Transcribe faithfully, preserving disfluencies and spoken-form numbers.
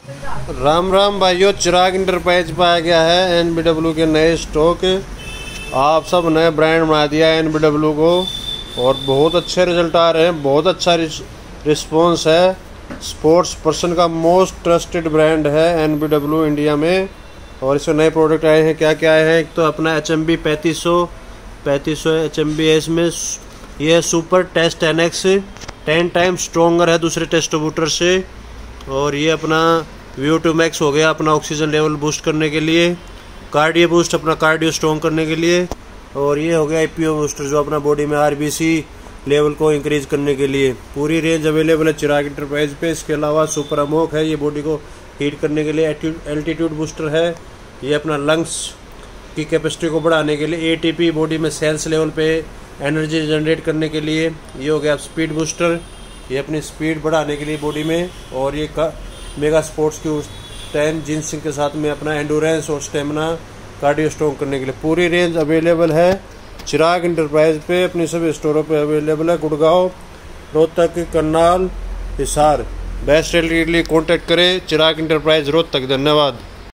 राम राम भाइयों, चिराग इंटरप्राइज पर आ गया है एन बी डब्ल्यू के नए स्टॉक। आप सब नए ब्रांड बना दिया है एन बी डब्ल्यू को और बहुत अच्छे रिजल्ट आ रहे हैं। बहुत अच्छा रिस्पॉन्स है। स्पोर्ट्स पर्सन का मोस्ट ट्रस्टेड ब्रांड है एन बी डब्ल्यू इंडिया में। और इसमें नए प्रोडक्ट आए हैं। क्या क्या आए हैं? एक तो अपना एच एम बी पैंतीस सौ पैंतीस सौ एच एम बी है। इसमें यह super test N X ten time stronger है दूसरे टेस्टोबूटर से। और ये अपना वी टू मैक्स हो गया अपना ऑक्सीजन लेवल बूस्ट करने के लिए। कार्डियो बूस्ट अपना कार्डियो स्ट्रॉन्ग करने के लिए। और ये हो गया आई पी ओ बूस्टर जो अपना बॉडी में आर बी सी लेवल को इंक्रीज करने के लिए। पूरी रेंज अवेलेबल है चिराग इंटरप्राइज पे। इसके अलावा सुपर अमोक है, ये बॉडी को हीट करने के लिए। एल्टीट्यूड बूस्टर है, ये अपना लंग्स की कैपेसिटी को बढ़ाने के लिए। ए टी पी बॉडी में सेल्स लेवल पे एनर्जी जनरेट करने के लिए। ये हो गया स्पीड बूस्टर, ये अपनी स्पीड बढ़ाने के लिए बॉडी में। और ये का मेगा स्पोर्ट्स की टेन जिनसिंग के साथ में अपना एंडोरेंस और स्टेमिना कार्डियो स्ट्रॉन्ग करने के लिए। पूरी रेंज अवेलेबल है चिराग इंटरप्राइज पे। अपनी सभी स्टोरों पे अवेलेबल है। गुड़गांव, रोहतक, करनाल, हिसार। बेस्ट रेट के लिए कॉन्टैक्ट करें चिराग इंटरप्राइज रोहतक। धन्यवाद।